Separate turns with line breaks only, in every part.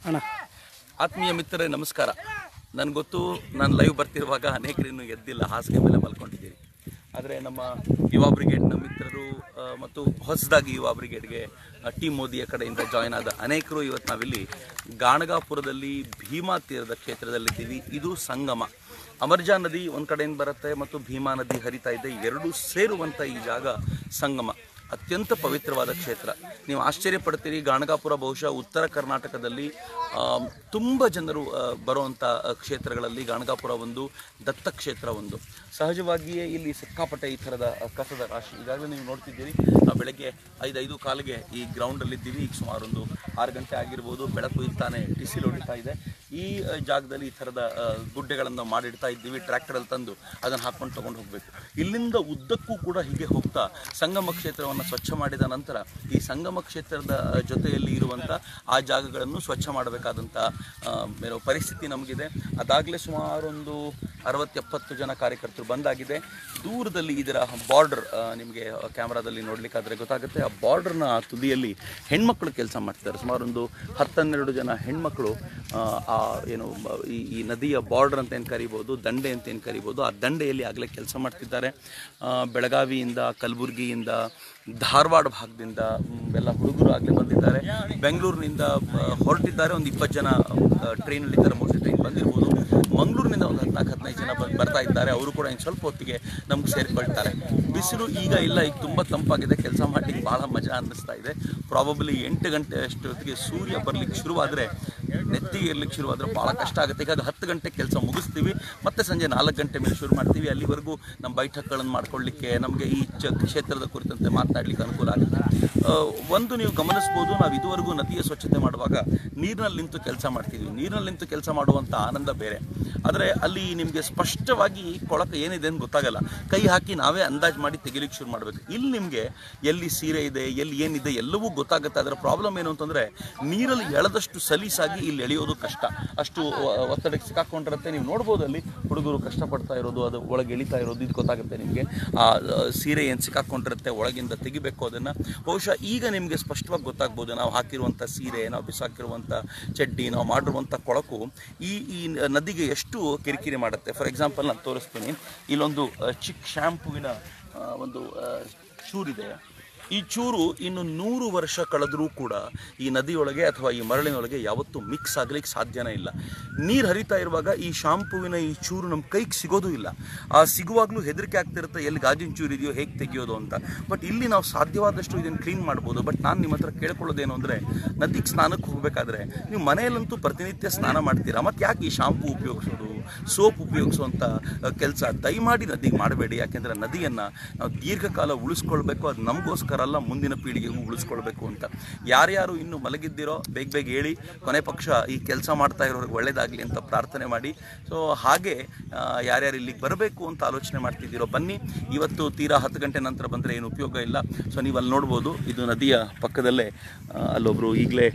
ಅಣ್ಣ.
ಆತ್ಮೀಯ ಮಿತ್ರರೇ ನಮಸ್ಕಾರ. ನನಗೆ ಗೊತ್ತು, ನಾನು ಲೈವ್ ಬರ್ತಿರುವಾಗ ಅನೇಕರು ಇನ್ನೂ ಎದ್ದಿಲ್ಲ, ಹಾಸಿಗೆ ಮೇಲೆ ಮಲ್ಕೊಂಡಿದ್ದೀರಿ. ಆದರೆ ನಮ್ಮ ಯುವ ಬ್ರಿಗೇಡ್ನ ಮಿತ್ರರು ಮತ್ತು ಹೊಸದಾಗಿ ಯುವ ಬ್ರಿಗೇಡ್ಗೆ ಟೀಮ್ ಮೋದಿಯ ಕಡೆಯಿಂದ ಜಾಯ್ನ್ ಆದ ಅನೇಕರು ಇವತ್ತು ನಾವಿಲ್ಲಿ ಗಾಣಗಾಪುರದಲ್ಲಿ ಭೀಮಾ ತೀರದ ಕ್ಷೇತ್ರದಲ್ಲಿದ್ದೀವಿ. ಇದು ಸಂಗಮ. ಅಮರ್ಜಾ ನದಿ ಒಂದು ಕಡೆಯಿಂದ ಬರುತ್ತೆ ಮತ್ತು ಭೀಮಾ ನದಿ ಹರಿತಾ ಇದೆ. ಎರಡೂ ಸೇರುವಂಥ ಈ ಜಾಗ ಸಂಗಮ. ಅತ್ಯಂತ ಪವಿತ್ರವಾದ ಕ್ಷೇತ್ರ. ನೀವು ಆಶ್ಚರ್ಯ ಪಡ್ತೀರಿ, ಗಾಣಗಾಪುರ ಬಹುಶಃ ಉತ್ತರ ಕರ್ನಾಟಕದಲ್ಲಿ ತುಂಬ ಜನರು ಬರುವಂಥ ಕ್ಷೇತ್ರಗಳಲ್ಲಿ ಗಾಣಗಾಪುರ ಒಂದು, ದತ್ತಕ್ಷೇತ್ರ ಒಂದು. ಸಹಜವಾಗಿಯೇ ಇಲ್ಲಿ ಸಿಕ್ಕಾಪಟ್ಟೆ ಈ ಥರದ ಕಸದ ರಾಶಿ. ಈಗಾಗಲೇ ನೀವು ನೋಡ್ತಿದ್ದೀರಿ, ನಾವು ಬೆಳಗ್ಗೆ 5:05 ಈ ಗ್ರೌಂಡಲ್ಲಿದ್ದೀವಿ. ಈಗ ಸುಮಾರು ಒಂದು 6 ಗಂಟೆ ಆಗಿರ್ಬೋದು. ಬೆಳಕು ಇರ್ತಾನೆ ಟಿಸಿಲ್ ಹೊಡಿತಾ ಇದೆ. ಈ ಜಾಗದಲ್ಲಿ ಈ ಥರದ ಗುಡ್ಡೆಗಳನ್ನು ಮಾಡಿಡ್ತಾ ಇದ್ದೀವಿ. ಟ್ರ್ಯಾಕ್ಟರಲ್ಲಿ ತಂದು ಅದನ್ನು ಹಾಕ್ಕೊಂಡು ತೊಗೊಂಡು ಹೋಗಬೇಕು. ಇಲ್ಲಿಂದ ಉದ್ದಕ್ಕೂ ಕೂಡ ಹೀಗೆ ಹೋಗ್ತಾ ಸಂಗಮ ಕ್ಷೇತ್ರವನ್ನು ಸ್ವಚ್ಛ ಮಾಡಿದ ನಂತರ ಈ ಸಂಗಮ ಕ್ಷೇತ್ರದ ಜೊತೆಯಲ್ಲಿ ಇರುವಂಥ ಆ ಜಾಗಗಳನ್ನು ಸ್ವಚ್ಛ ಮಾಡಬೇಕಾದಂಥ ಪರಿಸ್ಥಿತಿ ನಮಗಿದೆ. ಅದಾಗಲೇ ಸುಮಾರು ಒಂದು 60-70 ಜನ ಕಾರ್ಯಕರ್ತರು ಬಂದಾಗಿದೆ. ದೂರದಲ್ಲಿ ಇದರ ಬಾರ್ಡರ್ ನಿಮಗೆ ಕ್ಯಾಮ್ರಾದಲ್ಲಿ ನೋಡಲಿಕ್ಕಾದರೆ ಗೊತ್ತಾಗುತ್ತೆ. ಆ ಬಾರ್ಡರ್ನ ತುದಿಯಲ್ಲಿ ಹೆಣ್ಮಕ್ಳು ಕೆಲಸ ಮಾಡ್ತಿದ್ದಾರೆ. ಸುಮಾರು ಒಂದು 10-12 ಜನ ಹೆಣ್ಮಕ್ಳು ಏನು ಈ ನದಿಯ ಬಾರ್ಡರ್ ಅಂತ ಏನು ಕರಿಬೋದು, ದಂಡೆ ಅಂತ ಏನು ಕರಿಬೋದು, ಆ ದಂಡೆಯಲ್ಲಿ ಆಗಲೇ ಕೆಲಸ ಮಾಡ್ತಿದ್ದಾರೆ. ಬೆಳಗಾವಿಯಿಂದ, ಕಲಬುರಗಿಯಿಂದ, ಧಾರವಾಡ ಭಾಗದಿಂದ ಎಲ್ಲ ಹುಡುಗರು ಆಗಲೇ ಬಂದಿದ್ದಾರೆ. ಬೆಂಗಳೂರಿನಿಂದ ಹೊರಟಿದ್ದಾರೆ. ಒಂದು 20 ಜನ ಟ್ರೈನಲ್ಲಿದ್ದಾರೆ. ಮೋಸ್ಟ್ಲಿ ಟ್ರೈನ್ ಬಂದಿರ್ಬೋದು. ಮಂಗಳೂರಿನಿಂದ ಒಂದು 14-15 ಜನ ಬರ್ತಾ ಇದ್ದಾರೆ. ಅವರು ಕೂಡ ಇನ್ನು ಸ್ವಲ್ಪ ಹೊತ್ತಿಗೆ ನಮ್ಗೆ ಸೇರಿಕೊಳ್ತಾರೆ. ಬಿಸಿಲು ಈಗ ಇಲ್ಲ, ಈಗ ತುಂಬ ತಂಪಾಗಿದೆ. ಕೆಲಸ ಮಾಡಲಿಕ್ಕೆ ಭಾಳ ಮಜಾ ಅನ್ನಿಸ್ತಾ ಇದೆ. ಪ್ರಾಬಬ್ಲಿ 8 ಗಂಟೆ ಅಷ್ಟೊತ್ತಿಗೆ ಸೂರ್ಯ ಬರಲಿಕ್ಕೆ ಶುರುವಾದರೆ, ನೆತ್ತಿಗೆ ಇರಲಿಕ್ಕೆ ಶುರುವಾದರೆ ಭಾಳ ಕಷ್ಟ ಆಗುತ್ತೆ. ಈಗ 10 ಗಂಟೆಗೆ ಕೆಲಸ ಮುಗಿಸ್ತೀವಿ, ಮತ್ತು ಸಂಜೆ 4 ಗಂಟೆ ಮೇಲೆ ಶುರು ಮಾಡ್ತೀವಿ. ಅಲ್ಲಿವರೆಗೂ ನಮ್ಮ ಬೈಠಕ್ಗಳನ್ನು ಮಾಡ್ಕೊಳ್ಳಿಕ್ಕೆ, ನಮಗೆ ಈ ಕ್ಷೇತ್ರದ ಕುರಿತಂತೆ ಮಾತನಾಡಲಿಕ್ಕೆ ಅನುಕೂಲ ಆಗುತ್ತೆ. ಒಂದು ನೀವು ಗಮನಿಸ್ಬೋದು, ನಾವು ಇದುವರೆಗೂ ನದಿಯ ಸ್ವಚ್ಛತೆ ಮಾಡುವಾಗ ನೀರಿನಲ್ಲಿ ನಿಂತು ಕೆಲಸ ಮಾಡ್ತಿದ್ವಿ. ನೀರಿನಲ್ಲಿ ನಿಂತು ಕೆಲಸ ಮಾಡುವಂಥ ಆನಂದ ಬೇರೆ. ಆದರೆ ಅಲ್ಲಿ ನಿಮಗೆ ಸ್ಪಷ್ಟವಾಗಿ ಕೊಳಕ ಏನಿದೆ ಅಂತ ಗೊತ್ತಾಗಲ್ಲ. ಕೈ ಹಾಕಿ ನಾವೇ ಅಂದಾಜು ಮಾಡಿ ತೆಗಿಲಿಕ್ಕೆ ಶುರು ಮಾಡಬೇಕು. ಇಲ್ಲಿ ನಿಮಗೆ ಎಲ್ಲಿ ಸೀರೆ ಇದೆ, ಎಲ್ಲಿ ಏನಿದೆ ಎಲ್ಲವೂ ಗೊತ್ತಾಗುತ್ತೆ. ಅದರ ಪ್ರಾಬ್ಲಮ್ ಏನು ಅಂತಂದರೆ, ನೀರಲ್ಲಿ ಎಳೆದಷ್ಟು ಸಲೀಸಾಗಿ ಇಲ್ಲಿ ಎಳೆಯೋದು ಕಷ್ಟ. ಅಷ್ಟು ಒತ್ತಡಕ್ಕೆ ಸಿಕ್ಕಾಕೊಂಡಿರುತ್ತೆ. ನೀವು ನೋಡ್ಬೋದು, ಅಲ್ಲಿ ಹುಡುಗರು ಕಷ್ಟಪಡ್ತಾ ಇರೋದು, ಅದು ಒಳಗೆ ಎಳಿತಾ ಇರೋದು, ಇದು ಗೊತ್ತಾಗುತ್ತೆ ನಿಮಗೆ. ಆ ಸೀರೆ ಏನು ಸಿಕ್ಕಾಕೊಂಡಿರುತ್ತೆ, ಒಳಗಿಂದ ತೆಗಿಬೇಕು ಅದನ್ನು. ಬಹುಶಃ ಈಗ ನಿಮಗೆ ಸ್ಪಷ್ಟವಾಗಿ ಗೊತ್ತಾಗ್ಬೋದು, ನಾವು ಹಾಕಿರುವಂಥ ಸೀರೆ, ನಾವು ಬಿಸಾಕಿರುವಂಥ ಚಡ್ಡಿ, ನಾವು ಮಾಡಿರುವಂಥ ಕೊಳಕು ಈ ನದಿಗೆ ಎಷ್ಟು ಕಿರಿಕಿರಿ ಮಾಡುತ್ತೆ. ಫಾರ್ ಎಕ್ಸಾಂಪಲ್ ನಾನು ತೋರಿಸ್ತೀನಿ. ಇಲ್ಲೊಂದು ಚಿಕ್ಕ ಶ್ಯಾಂಪುವಿನ ಒಂದು ಚೂರಿದೆ. ಈ ಚೂರು ಇನ್ನು 100 ವರ್ಷ ಕಳೆದರೂ ಕೂಡ ಈ ನದಿಯೊಳಗೆ ಅಥವಾ ಈ ಮರಳಿನೊಳಗೆ ಯಾವತ್ತೂ ಮಿಕ್ಸ್ ಆಗಲಿಕ್ಕೆ ಸಾಧ್ಯನೇ ಇಲ್ಲ. ನೀರು ಹರಿತಾ ಇರುವಾಗ ಈ ಶಾಂಪುವಿನ ಈ ಚೂರು ನಮ್ಮ ಕೈಗೆ ಸಿಗೋದು ಇಲ್ಲ. ಆ ಸಿಗುವಾಗಲೂ ಹೆದರಿಕೆ ಆಗ್ತಿರುತ್ತೆ, ಎಲ್ಲಿ ಗಾಜಿನ ಚೂರು ಇದೆಯೋ ಹೇಗೆ ತೆಗೆಯೋದು ಅಂತ. ಬಟ್ ಇಲ್ಲಿ ನಾವು ಸಾಧ್ಯವಾದಷ್ಟು ಇದನ್ನು ಕ್ಲೀನ್ ಮಾಡ್ಬೋದು. ಬಟ್ ನಾನು ನಿಮ್ಮ ಹತ್ರ ಕೇಳ್ಕೊಳ್ಳೋದೇನು ಅಂದರೆ, ನದಿಗೆ ಸ್ನಾನಕ್ಕೆ ಹೋಗಬೇಕಾದ್ರೆ ನೀವು ಮನೆಯಲ್ಲಂತೂ ಪ್ರತಿನಿತ್ಯ ಸ್ನಾನ ಮಾಡ್ತೀರಾ, ಮತ್ತು ಯಾಕೆ ಈ ಶಾಂಪು ಉಪಯೋಗಿಸೋದು, ಸೋಪ್ ಉಪಯೋಗಿಸುವಂಥ ಕೆಲಸ ದಯಮಾಡಿ ನದಿಗೆ ಮಾಡಬೇಡಿ. ಯಾಕೆಂದರೆ ನದಿಯನ್ನು ನಾವು ದೀರ್ಘಕಾಲ ಉಳಿಸ್ಕೊಳ್ಬೇಕು. ಅದು ನಮಗೋಸ್ಕರ ಅಲ್ಲ, ಮುಂದಿನ ಪೀಳಿಗೆಗೂ ಉಳಿಸ್ಕೊಳ್ಬೇಕು ಅಂತ. ಯಾರ್ಯಾರು ಇನ್ನೂ ಮಲಗಿದ್ದೀರೋ ಬೇಗ ಬೇಗ ಹೇಳಿ. ಕೊನೆ ಪಕ್ಷ ಈ ಕೆಲಸ ಮಾಡ್ತಾ ಇರೋರಿಗೆ ಒಳ್ಳೇದಾಗಲಿ ಅಂತ ಪ್ರಾರ್ಥನೆ ಮಾಡಿ. ಸೊ ಹಾಗೆ ಯಾರ್ಯಾರು ಇಲ್ಲಿಗೆ ಬರಬೇಕು ಅಂತ ಆಲೋಚನೆ ಮಾಡ್ತಿದ್ದೀರೋ ಬನ್ನಿ. ಇವತ್ತು ತೀರಾ 10 ಗಂಟೆ ನಂತರ ಬಂದರೆ ಏನು ಉಪಯೋಗ ಇಲ್ಲ. ಸೊ ನೀವು ಅಲ್ಲಿ ನೋಡ್ಬೋದು, ಇದು ನದಿಯ ಪಕ್ಕದಲ್ಲೇ ಅಲ್ಲೊಬ್ಬರು ಈಗಲೇ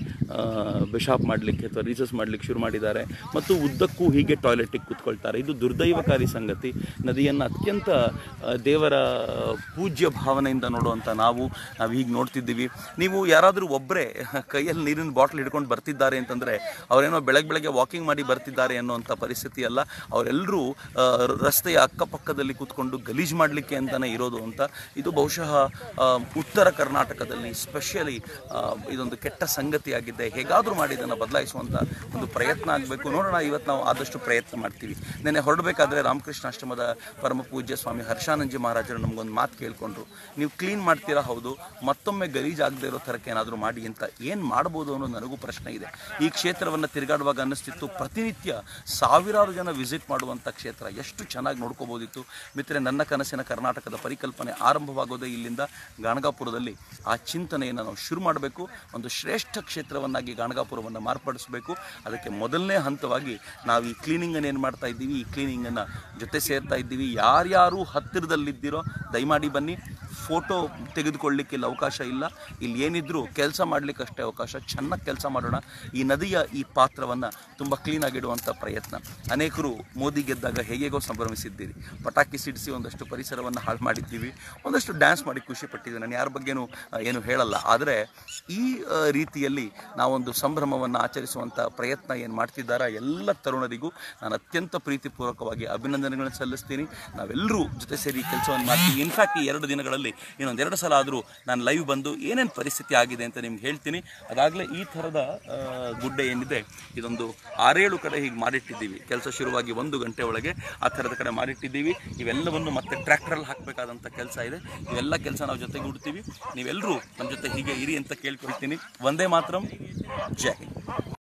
ಬಿಷಾಪ್ ಮಾಡಲಿಕ್ಕೆ ಅಥವಾ ರೀಸಸ್ ಮಾಡಲಿಕ್ಕೆ ಶುರು ಮಾಡಿದ್ದಾರೆ. ಮತ್ತು ಉದ್ದಕ್ಕೂ ಹೀಗೆ ಟಾಯ್ಲೆಟಿಗೆ ಕೂತ್ಕೊಳ್ತಾರೆ. ಇದು ದುರ್ದೈವಕಾರಿ ಸಂಗತಿ. ನದಿಯನ್ನು ಅತ್ಯಂತ ದೇವರ ಪೂಜ್ಯ ಭಾವನೆಯಿಂದ ನೋಡುವಂಥ ನಾವು ಹೀಗೆ ನೋಡ್ತಿದ್ದೀವಿ. ನೀವು ಯಾರಾದರೂ ಒಬ್ಬರೇ ಕೈಯಲ್ಲಿ ನೀರಿನ ಬಾಟ್ಲ್ ಹಿಡ್ಕೊಂಡು ಬರ್ತಿದ್ದಾರೆ ಅಂತಂದರೆ, ಅವರೇನೋ ಬೆಳಗ್ಗೆ ವಾಕಿಂಗ್ ಮಾಡಿ ಬರ್ತಿದ್ದಾರೆ ಅನ್ನೋವಂಥ ಪರಿಸ್ಥಿತಿ ಅಲ್ಲ. ಅವರೆಲ್ಲರೂ ರಸ್ತೆಯ ಅಕ್ಕಪಕ್ಕದಲ್ಲಿ ಕೂತ್ಕೊಂಡು ಗಲೀಜು ಮಾಡಲಿಕ್ಕೆ ಅಂತಲೇ ಇರೋದು ಅಂತ. ಇದು ಬಹುಶಃ ಉತ್ತರ ಕರ್ನಾಟಕದಲ್ಲಿ ಸ್ಪೆಷಲಿ ಇದೊಂದು ಕೆಟ್ಟ ಸಂಗತಿಯಾಗಿದೆ. ಹೇಗಾದರೂ ಮಾಡಿ ಇದನ್ನು ಬದಲಾಯಿಸುವಂಥ ಒಂದು ಪ್ರಯತ್ನ ಆಗಬೇಕು. ನೋಡೋಣ, ಇವತ್ತು ನಾವು ಆದಷ್ಟು ಪ್ರಯತ್ನ ಮಾಡ್ತೀವಿ. ನೆನ್ನೆ ಹೊರಡಬೇಕಾದ್ರೆ ರಾಮಕೃಷ್ಣಾಶ್ರಮದ ಪರಮ ಪೂಜ್ಯ ಸ್ವಾಮಿ ಹರ್ಷಾನಂದಜಿ ಮಹಾರಾಜರು ನಮಗೊಂದು ಮಾತು ಕೇಳಿಕೊಂಡ್ರು. ನೀವು ಕ್ಲೀನ್ ಮಾಡ್ತೀರಾ, ಹೌದು, ಮತ್ತೊಮ್ಮೆ ಗಲೀಜಾಗದೇ ಇರೋ ಥರಕ್ಕೆ ಏನಾದರೂ ಮಾಡಿ ಅಂತ. ಏನು ಮಾಡ್ಬೋದು ಅನ್ನೋದು ನನಗೂ ಪ್ರಶ್ನೆ ಇದೆ. ಈ ಕ್ಷೇತ್ರವನ್ನು ತಿರುಗಾಡುವಾಗ ಅನ್ನಿಸ್ತಿತ್ತು, ಪ್ರತಿನಿತ್ಯ ಸಾವಿರಾರು ಜನ ವಿಸಿಟ್ ಮಾಡುವಂಥ ಕ್ಷೇತ್ರ, ಎಷ್ಟು ಚೆನ್ನಾಗಿ ನೋಡ್ಕೋಬೋದಿತ್ತು. ಮಿತ್ರರೆ, ನನ್ನ ಕನಸಿನ ಕರ್ನಾಟಕದ ಪರಿಕಲ್ಪನೆ ಆರಂಭವಾಗೋದೇ ಇಲ್ಲಿಂದ. ಗಾಣಗಾಪುರದಲ್ಲಿ ಆ ಚಿಂತನೆಯನ್ನು ನಾವು ಶುರು ಮಾಡಬೇಕು. ಒಂದು ಶ್ರೇಷ್ಠ ಕ್ಷೇತ್ರವನ್ನಾಗಿ ಗಾಣಗಾಪುರವನ್ನು ಮಾರ್ಪಡಿಸಬೇಕು. ಅದಕ್ಕೆ ಮೊದಲನೇ ಹಂತವಾಗಿ ನಾವು ಈ ಕ್ಲೀನಿಂಗನ್ನು ಏನು ಮಾಡ್ತಾ ಇದ್ದೀವಿ, ಈ ಕ್ಲೀನಿಂಗನ್ನು ಜೊತೆ ಸೇರ್ತಾ ಇದ್ದೀವಿ. ಯಾರ್ಯಾರು ಹತ್ತಿರದಲ್ಲಿದ್ದೀರೋ ದಯಮಾಡಿ ಬನ್ನಿ. ಫೋಟೋ ತೆಗೆದುಕೊಳ್ಳಲಿಕ್ಕೆ ಇಲ್ಲಿ ಅವಕಾಶ ಇಲ್ಲ. ಇಲ್ಲಿ ಏನಿದ್ರೂ ಕೆಲಸ ಮಾಡಲಿಕ್ಕೆ ಅಷ್ಟೇ ಅವಕಾಶ. ಚೆನ್ನಾಗಿ ಕೆಲಸ ಮಾಡೋಣ. ಈ ನದಿಯ ಈ ಪಾತ್ರವನ್ನು ತುಂಬ ಕ್ಲೀನಾಗಿಡುವಂಥ ಪ್ರಯತ್ನ. ಅನೇಕರು ಮೋದಿ ಗೆದ್ದಾಗ ಹೇಗೋ ಸಂಭ್ರಮಿಸಿದ್ದೀರಿ, ಪಟಾಕಿ ಸಿಡಿಸಿ ಒಂದಷ್ಟು ಪರಿಸರವನ್ನು ಹಾಳು ಮಾಡಿದ್ದೀವಿ, ಒಂದಷ್ಟು ಡ್ಯಾನ್ಸ್ ಮಾಡಿ ಖುಷಿ ಪಟ್ಟಿದ್ದೀವಿ. ನಾನು ಯಾರ ಬಗ್ಗೆನೂ ಏನು ಹೇಳಲ್ಲ. ಆದರೆ ಈ ರೀತಿಯಲ್ಲಿ ನಾವೊಂದು ಸಂಭ್ರಮವನ್ನು ಆಚರಿಸುವಂಥ ಪ್ರಯತ್ನ ಏನು ಮಾಡ್ತಿದ್ದಾರ ಎಲ್ಲ ತರುಣರಿಗೂ ನಾನು ಅತ್ಯಂತ ಪ್ರೀತಿಪೂರ್ವಕವಾಗಿ ಅಭಿನಂದನೆಗಳನ್ನು ಸಲ್ಲಿಸ್ತೀನಿ. ನಾವೆಲ್ಲರೂ ಜೊತೆ ಸೇರಿ ಕೆಲಸವನ್ನು ಮಾಡ್ತೀವಿ. ಇನ್ಫ್ಯಾಕ್ಟ್ ಈ 2 ದಿನಗಳಲ್ಲಿ ಇನ್ನೊಂದು 2 ಸಲ ಆದರೂ ನಾನು ಲೈವ್ ಬಂದು ಏನೇನು ಪರಿಸ್ಥಿತಿ ಆಗಿದೆ ಅಂತ ನಿಮ್ಗೆ ಹೇಳ್ತೀನಿ. ಅದಾಗಲೇ ಈ ಥರದ ಗುಡ್ಡೆ ಏನಿದೆ ಇದೊಂದು 6-7 ಕಡೆ ಹೀಗೆ ಮಾಡಿಟ್ಟಿದ್ದೀವಿ. ಕೆಲಸ ಶುರುವಾಗಿ 1 ಗಂಟೆ ಒಳಗೆ ಆ ಥರದ ಕಡೆ ಮಾಡಿಟ್ಟಿದ್ದೀವಿ. ಇವೆಲ್ಲವನ್ನು ಮತ್ತೆ ಟ್ರ್ಯಾಕ್ಟ್ರಲ್ಲಿ ಹಾಕಬೇಕಾದಂಥ ಕೆಲಸ ಇದೆ. ಇವೆಲ್ಲ ಕೆಲಸ ನಾವು ಜೊತೆಗೂಡ್ತೀವಿ. ನೀವೆಲ್ಲರೂ ನಮ್ಮ ಜೊತೆ ಹೀಗೆ ಇರಿ ಅಂತ ಕೇಳ್ಕೊಳ್ತೀನಿ. ವಂದೇ ಮಾತರಂ. ಜೈ ಹಿಂದ್.